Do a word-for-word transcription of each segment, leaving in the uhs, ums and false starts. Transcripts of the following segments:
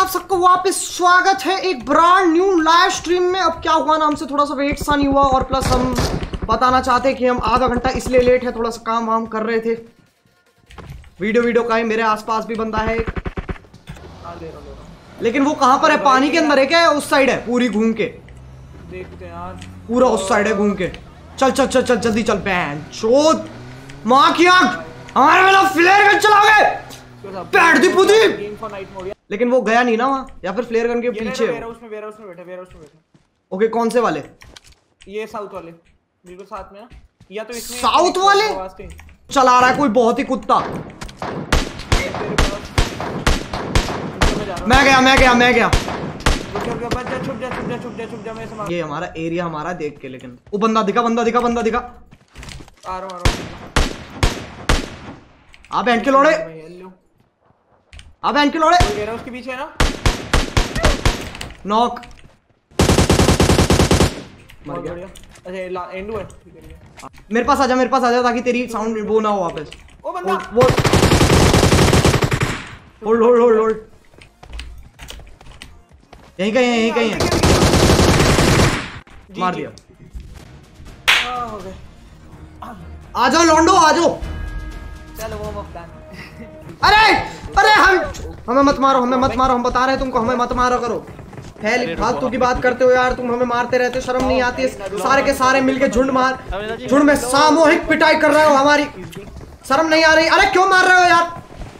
सबको वापस स्वागत है एक ब्रांड न्यू लाइव स्ट्रीम में। अब क्या हुआ ना, हमसे थोड़ा सा वेट सा नहीं हुआ और प्लस हम बताना चाहते हैं कि हम आधा घंटा इसलिए लेट है, थोड़ा सा काम वाम कर रहे थे। वीडियो वीडियो का ही मेरे आसपास भी बंदा है, लेकिन वो कहाँ पर है? पानी के अंदर है क्या? उस साइड है पूरी घूम के देखते हैं यार, पूरा उस साइड है घूम के। चल चल चल चल जल्दी चल। बैन चोद माँ की आंख, हमारे वाला फ्लेयर गन चलाओगे पैड दी पुदी। लेकिन वो गया नहीं ना वहाँ, या फिर फ्लेयर गन के पीछे है। उसमें वेयर हाउस में बैठा, वेयर हाउस में बैठा। ओके कौन से वाले? ये साउथ वाले बिल्कुल साथ में है, या तो इसमें साउथ वाले चला रहा है कोई बहुत ही कुत्ता। मैं गया मैं गया मैं गया छुप जा छुप जा छुप जा छुप जा, मैं संभाल। ये हमारा एरिया हमारा देख के, लेकिन वो बंदा दिखा बंदा दिखा बंदा दिखा। आ रहा हूं आ रहा आप एंड के लोड़े, आप एंड के लोड़े। वेयर हाउस के पीछे है ना, नॉक मर गया। अच्छा एंड हुआ है। मेरे पास आजा, मेरे पास आजा ताकि तेरी साउंड वो ना हो वापस। ओ बंदा वो होल्ड होल्ड होल्ड होल्ड, यहीं कहीं यहीं कहीं है। मार दिया। हो गए, आ जाओ लौंडो आ जाओ। चलो वो मफ्तान। अरे अरे हम हमें मत मारो, हमें मत मारो, हम बता रहे हैं तुमको, हमें मत मारो करो। फैल फालतू की बात करते हो यार तुम, हमें मारते रहते हो, शर्म नहीं आती है? सारे के सारे मिलके झुंड मार झुंड में सामूहिक पिटाई कर रहे हो हमारी, शर्म नहीं आ रही? अरे क्यों मार रहे हो यार?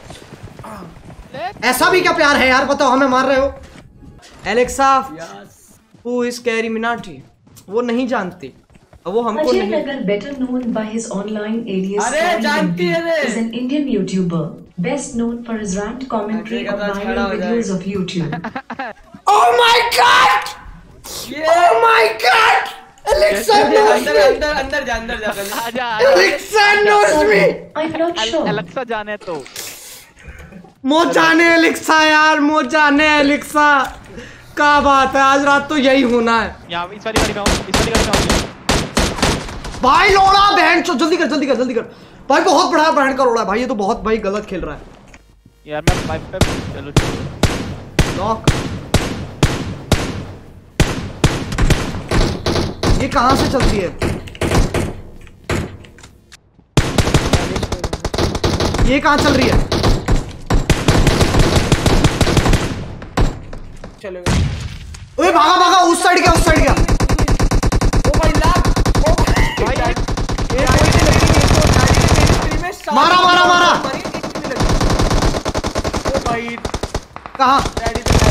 ऐसा भी क्या प्यार है यार? बताओ, हमें मार रहे हो। Alexa who is Carry Minati, वो नहीं जानती, वो हमको नहीं। better known by his online alias अरे जानती है रे, is an Indian YouTuber best known for his rant commentary on viral videos of YouTube. Oh my god! Oh my god! Alexa knows अंदर me! अंदर अंदर जा अंदर जा आजा। Alexa knows me! I'm not sure. Alexa जाने तो मो जाने एलेक्सा यार, मो जाने एलेक्सा। क्या बात है, आज रात तो यही होना है। यहाँ इस वाली गाड़ी में आऊँ, इस वाली गाड़ी में आऊँ। भाई लोड़ा बहन चो, जल्दी कर जल्दी कर जल्दी कर भाई, बहुत बड़ा बहन का लोड़ा है भाई, ये तो बहुत भाई गलत खेल रहा है यार। मैं पाइप पे चलो चलो नॉक। ये कहां से चलती है? ये कहां चल रही है? चलो ओए भागा भागा, उस साइड गया उस साइड गया। ओ भाई लाग, ओ भाई ये कोई नहीं लगी, इसको गाड़ी ने मेरी स्क्रीन में मारा मारा मारा। ओ भाई कहां? गाड़ी पे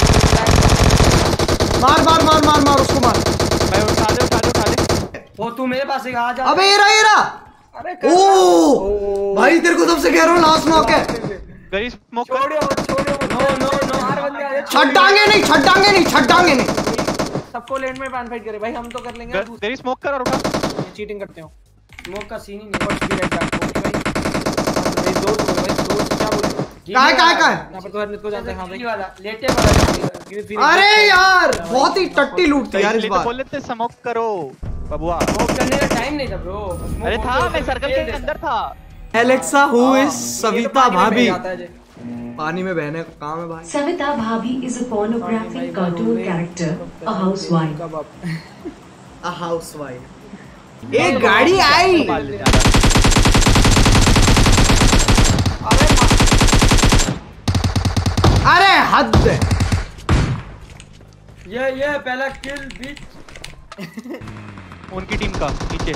मार मार मार मार मार उसको मार। भाई उठा दे उठा दे उठा दे। वो तू मेरे पास आ जा। अबे ये रहा ये रहा। अरे ओ भाई तेरे को सबसे कह रहा हूं लास्ट नॉक है। गई स्मोक छोड़ो छोड़ो, नो नो नो, हर बंदे आ जा। छड्डांगे नहीं छड्डांगे नहीं छड्डांगे नहीं, सबको लेन में बैन फाइट करे भाई, हम तो कर लेंगे। तेरी स्मोक कर और उठा। चीटिंग करते हो, स्मोक का सीन ही नहीं। What's the right back okay भाई, दो दो भाई दो क्या बोले काय काय काय यहां पर तो हर को जानते हैं। हां भाई वाला लेटे वाला। अरे यार बहुत ही टट्टी लूटती यार इस बार। बोल लेते स्मोक करो बबुआ, स्मोक करने का टाइम नहीं था ब्रो। अरे था, मैं सर्कल के अंदर था। एलेक्सा हु इज सविता भाभी? पानी में बहने का काम है भाई। Savita Bhabhi is a pornographic cartoon character, a housewife. A housewife। एक गाड़ी आई। अरे हद है। ये ये पहला किल बीट उनकी टीम का नीचे।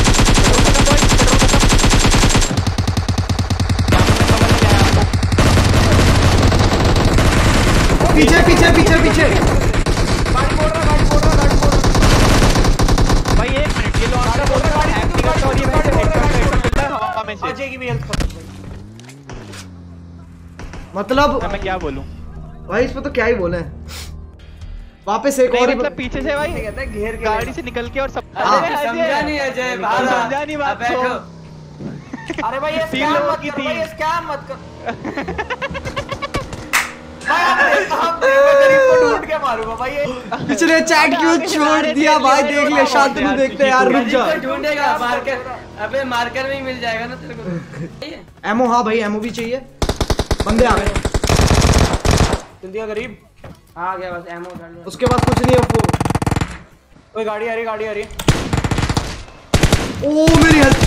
पीछे पीछे पीछे पीछे गाड़ी बोल रहा गाड़ी बोल रहा गाड़ी बोल रहा भाई एक मिनट, ये लो आपका बोल रहा है एक्टिंग करता और ये मैं से हेड करता है हवा में से। अजय की भी हेल्प कर। मतलब मैं क्या बोलूं भाई, इसमें तो क्या ही बोले। वापस एक और मतलब पीछे से भाई कहता है घेर के गाड़ी से निकल के और सब। समझा नहीं अजय, समझा नहीं बात को। अरे भाई ये तीन स्कैम लोगों मत की कर थी। भाई, ये स्कैम मत कर भाई। हम गरीब को ढूंढ के मारूंगा भाई। ये पिछले चैट क्यों छोड़ दिया भाई? देख ले शांतनु, देखते यार, रुक जा। ढूंढेगा मार्केट, अबे मार्केट में ही मिल जाएगा ना तेरे को। एमओ, हाँ भाई एमओ भी चाहिए। बंदे आ गए जल्दी आ गरीब। आ गया बस एमो डाल दो। उसके बाद कुछ नहीं है वो। कोई गाड़ी आ रही गाड़ी आ रही ओ मेरी हेल्थ।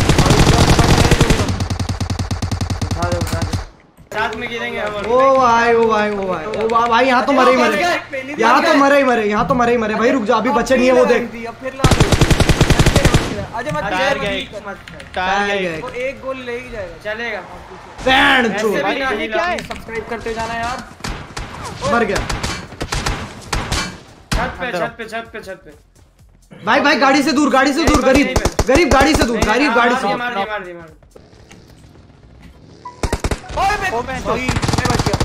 उठा दो उठा दो साथ में गिरेंगे हम। ओ भाई ओ भाई ओ भाई ओ भाई भाई यहाँ तो मरे ही मरे, यहाँ तो मरे ही मरे, यहाँ तो मरे ही मरे भाई। रुक जा अभी बचे नहीं है वो देख। फिर ला दो अजय मत टायर गया टायर एक टायर गया एक। वो एक गोल ले ही जाएगा। चलेगा। बैंड ऐसे चो भी भाई ना ये हिला। क्या है सब्सक्राइब करते जाना यार। मर गया छत पे छत पे छत पे छत पे। भाई भाई गाड़ी से दूर, गाड़ी से दूर, गरीब गरीब गाड़ी से दूर, गरीब गाड़ी से दूर। मार दिया मार दिया मार दिया। ओए मैं ओ मैं भाई मैं बच गया।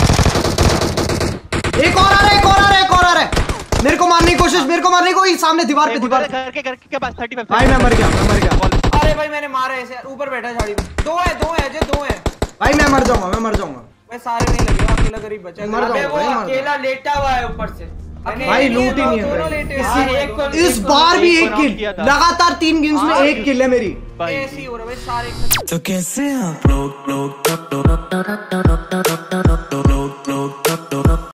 एक और आ रहा है, एक और आ रहा है, एक और आ रहा है। मेरे को मारने की कोशिश, मेरे को मारने की कोशिश। सामने दीवार पे दीवार पे। घर के घर के पास पैंतीस। भाई मैं मर गया, मैं मर गया अरे भाई मैंने मारा ऐसे ऊपर बैठा है झाड़ी में। दो है दो है अजय दो है। भाई। मैं मर जाऊंगा, मैं मर जाऊंगा मैं सारे नहीं लगे अकेला गरीब बचा। मर अबे जाऊंगा वो भाई, मर अकेला लेटा हुआ है ऊपर से। भाई लूट ही नहीं है दोनों भाई। लेटे हाँ, हैं। एक को- इस बार भी एक किल, किया था। लगातार तीन गेम्स में एक किल है मेरी। ऐसे ही हो रहा है भाई सारे। तो कैसे आप लोग लोग